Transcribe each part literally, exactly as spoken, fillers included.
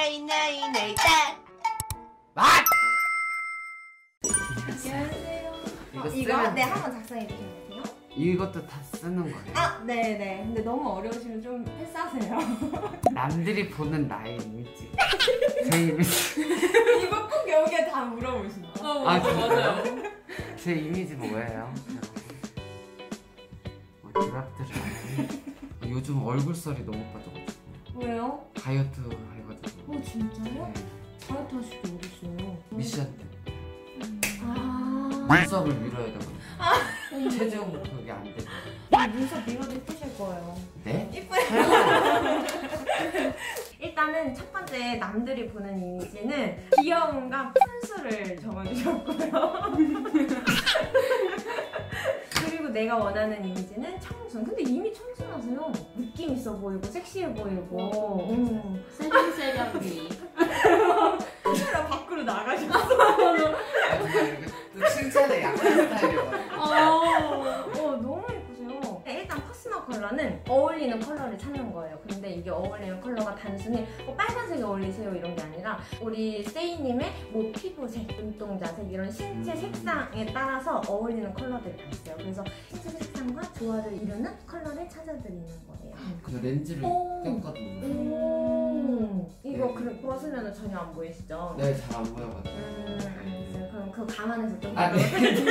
나이 나이 나이 딱. 아! 안녕하세요. 이거 어, 이거? 쓰면 네, 한번 작성해 주시면 돼요? 이것도 다 쓰는 거예요. 아, 네네. 근데 너무 어려우시면 좀 패스하세요. 남들이 보는 나의 이미지. 제 이미지. 이거 꼭 여기에 다 물어보시나? 어, 아, 맞아요. 제 이미지 뭐예요? 뭐 대답들을 안 해. 요즘 얼굴살이 너무 빠져가지고 왜요? 다이어트 해가지고. 어, 진짜요? 네. 다이어트 하실 때 어딨어요? 미션 때 아. 눈썹을 밀어야 되거든요. 체중 그게 안 되고. 눈썹 밀어도 예쁘실 거예요. 네? 예뻐요. 일단은 첫 번째 남들이 보는 이미지는 귀여움과 푼수를 적어주셨고요. 그리고 내가 원하는 이미지는 청순. 근데 이미 청순하세요. 느낌 있어 보이고 섹시해 보이고. 음. 세련세련미. 카메라 밖으로 나가셨어. 아, 근데 이렇게 또 칭찬에 약한 스타일이어가지고. 어, 너무 예쁘세요. 일단 퍼스널 컬러는 어울리는 컬러를 찾는 거예요. 근데 이게 어울리는 컬러가 단순히 뭐 빨간색이 어울리세요 이런 게 아니라 우리 세이님의 뭐 피부색, 눈동자색 이런 신체 색상에 따라서 어울리는 컬러들이 다 있어요. 그래서 신체 색상과 조화를 이루는 컬러를 찾아드리는 거예요. 근데 렌즈를 오. 꼈거든요. 음, 이거 그래 벗으면 전혀 안 보이시죠? 네, 잘 안 보여가지고. 음, 알겠어요. 그럼 그거 감안해서 좀 아, 네.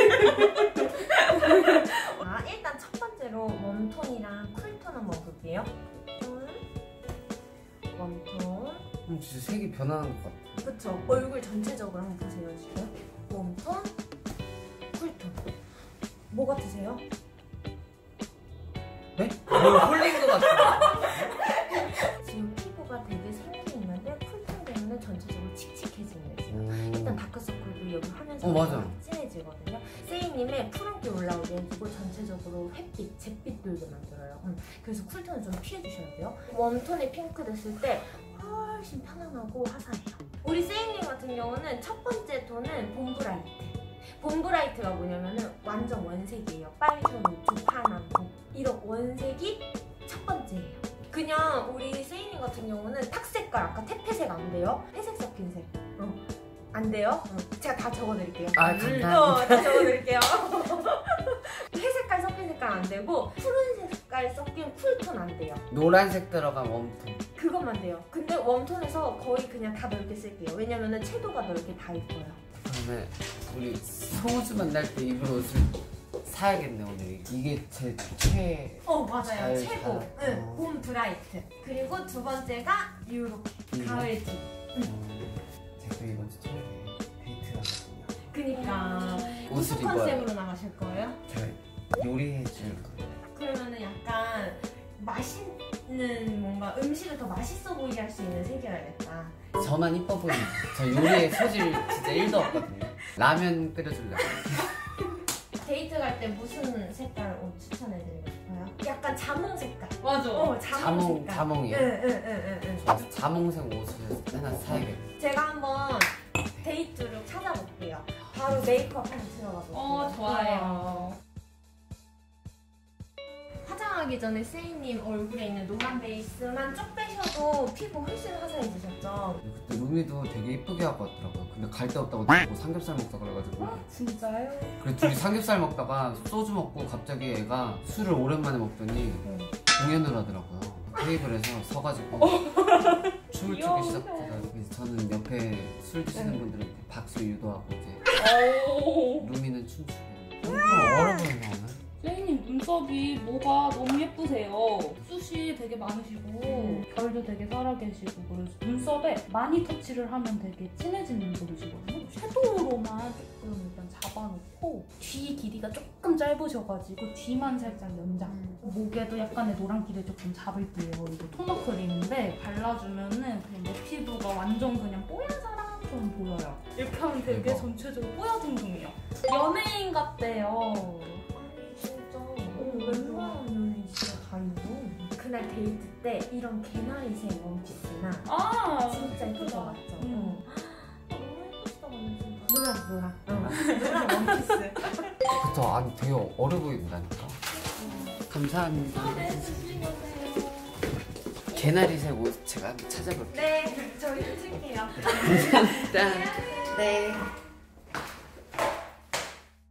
아, 일단 첫 번째로 웜톤이랑 쿨톤 한번 볼게요. 웜톤. 음, 진짜 색이 변하는 것 같아요. 그쵸? 얼굴 전체적으로 한번 보세요, 지금. 웜톤, 쿨톤. 뭐 같으세요? 네? 뭘 홀린 것 같아요. 지금 피부가 되게 생기 있는데 쿨톤 때문에 전체적으로 칙칙해지는 거예요. 음. 일단 다크서클도 여기 화면에서 어, 맞아. 진해지거든요. 세이님의 푸른기 올라오게 해주고 전체적으로 햇빛, 잿빛 돌게 만들어요. 음. 그래서 쿨톤을 좀 피해주셔야 돼요. 웜톤이 핑크 됐을 때 훨씬 편안하고 화사해요. 우리 세이님 같은 경우는 첫 번째 톤은 봄브라이트. 봄브라이트가 뭐냐면은 완전 원색이에요. 빨간, 우투, 파남, 봄. 이런 원색이 첫 번째예요. 그냥 우리 세이님 같은 경우는 탁 색깔, 아까 태페색 안 돼요? 회색 섞인 색. 어. 안 돼요? 어. 제가 다 적어드릴게요. 아, 음, 감사합니다. 어, 다 적어드릴게요. 회색깔 섞인 색깔 안 되고 푸른 색깔 섞인 쿨톤 안 돼요. 노란색 들어간 웜톤. 그것만 돼요. 근데 웜톤에서 거의 그냥 다 넓게 쓸게요. 왜냐면은 채도가 넓게 다 있어요. 그러면 우리 성우주 만날 때 입을 옷을 사야겠네 오늘. 이게 제 최... 어 맞아요. 잘 최고. 잘- 응. 어. 봄 브라이트. 그리고 두 번째가 요렇게 음. 가을 티. 음, 제가 이번 주 토요일에 데이트를 하거든요. 그니까 옷을 무슨 입어요. 컨셉으로 나가실 거예요? 제가 요리해 줄 거예요. 그러면은 약간 맛있는 뭔가 음식을 더 맛있어 보이게 할 수 있는 색이어야겠다. 저만 이뻐 보이는. 저 요리에 소질 진짜 일도 없거든요. 라면 끓여줄래요. 데이트 갈 때 무슨 색깔 옷 추천해드리고 싶어요? 약간 자몽 색깔. 맞아. 어, 자몽, 자몽, 색깔. 자몽이요? 응응응응. 저 자몽색 옷을 하나 사야겠다. 제가 한번 데이트룩 찾아볼게요. 바로 메이크업 한번 들어가 볼게요. 어, 좋아요. 화장하기 전에 세이님 얼굴에 있는 노란 베이스만 쭉 빼셔도 피부 훨씬 화사해지셨죠? 그때 루미도 되게 이쁘게 하고 왔더라고요. 근데 갈 데 없다고 자꾸 삼겹살 먹자 그래가지고. 진짜요? 그래 둘이 삼겹살 먹다가 소주 먹고 갑자기 애가 술을 오랜만에 먹더니 응. 공연을 하더라고요. 테이블에서 서가지고 춤을 귀여워. 추기 시작해가지고 그래서 저는 옆에 술 드시는 응. 분들한테 박수 유도하고 이제 오. 루미는 춤추고. 좀 어려 보이네 오늘. 세이님 눈썹이 뭐가 너무 예쁘세요. 숱이 되게 많으시고 결도 되게 살아계시고 그래서 눈썹에 많이 터치를 하면 되게 진해지는 버릇이거든요. 섀도우로만 조금 일단 잡아놓고 뒤 길이가 조금 짧으셔가지고 뒤만 살짝 연장. 목에도 약간의 노란기를 조금 잡을게요. 이거 토너 크림인데 발라주면은 그냥 내 피부가 완전 그냥 뽀얀 사람처럼 보여요. 이렇게 하면 되게 대박. 전체적으로 뽀야둥둥해요. 연예인 같대요. 진짜 웬만한 연예인 진짜 다 있어. 그날 데이트 때 이런 개나리색 원피스나 아 진짜 예쁠 것 같죠? 음. 아, 너무 예쁘시다 완전 진짜. 노랑 노랑. 응. 노랑 원피스. 그쵸. 아니 되게 어려 보인다니까. 감사합니다. 네, 조심히 가세요. 개나리색 옷 제가 한번 찾아볼게요. 네, 저희 솔직히 감사합니다. 감사합니다. 네.